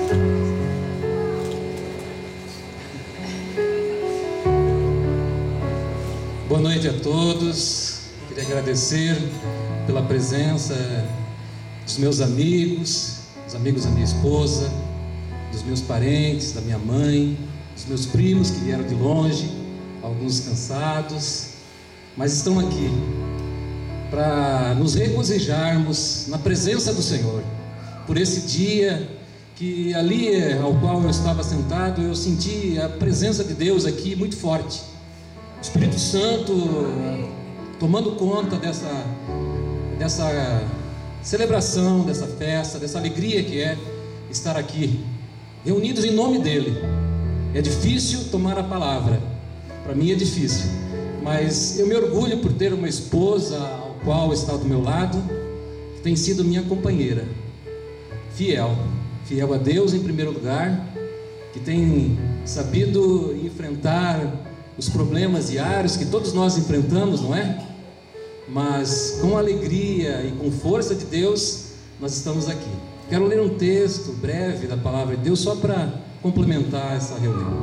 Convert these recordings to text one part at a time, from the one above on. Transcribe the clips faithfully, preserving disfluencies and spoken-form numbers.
Boa noite a todos. Queria agradecer pela presença dos meus amigos, dos amigos da minha esposa, dos meus parentes, da minha mãe, dos meus primos que vieram de longe, alguns cansados, mas estão aqui para nos regozijarmos na presença do Senhor, por esse dia que ali ao qual eu estava sentado, eu senti a presença de Deus aqui muito forte. O Espírito Santo tomando conta dessa, dessa celebração, dessa festa, dessa alegria que é estar aqui, reunidos em nome dEle. É difícil tomar a palavra, para mim é difícil, mas eu me orgulho por ter uma esposa ao qual está do meu lado, que tem sido minha companheira, fiel, fiel a Deus em primeiro lugar, que tem sabido enfrentar os problemas diários que todos nós enfrentamos, não é? Mas com alegria e com força de Deus, nós estamos aqui. Quero ler um texto breve da palavra de Deus, só para complementar essa reunião.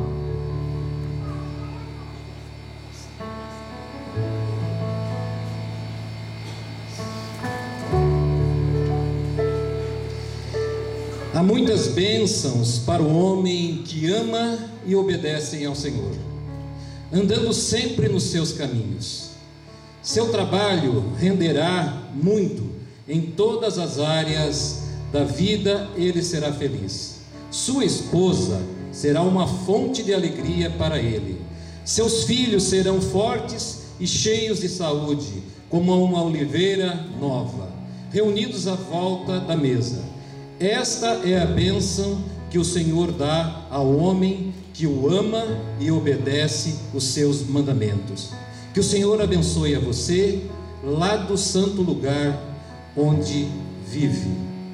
Há muitas bênçãos para o homem que ama e obedece ao Senhor, andando sempre nos seus caminhos. Seu trabalho renderá muito, em todas as áreas da vida ele será feliz. Sua esposa será uma fonte de alegria para ele. Seus filhos serão fortes e cheios de saúde, como uma oliveira nova, reunidos à volta da mesa. Esta é a bênção que o Senhor dá ao homem que o ama e obedece os seus mandamentos. Que o Senhor abençoe a você lá do santo lugar onde vive.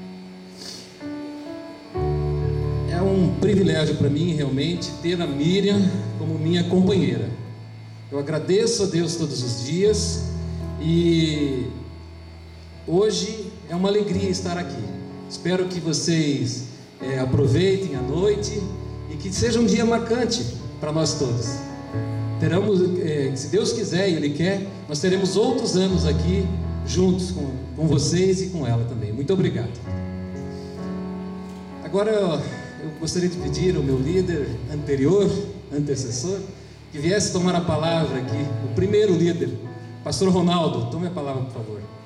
É um privilégio para mim realmente ter a Miriam como minha companheira. Eu agradeço a Deus todos os dias e hoje é uma alegria estar aqui. Espero que vocês é, aproveitem a noite e que seja um dia marcante para nós todos. Teremos, é, se Deus quiser e Ele quer, nós teremos outros anos aqui juntos com, com vocês e com ela também. Muito obrigado. Agora eu, eu gostaria de pedir ao meu líder anterior, antecessor, que viesse tomar a palavra aqui, o primeiro líder, Pastor Ronaldo. Tome a palavra, por favor.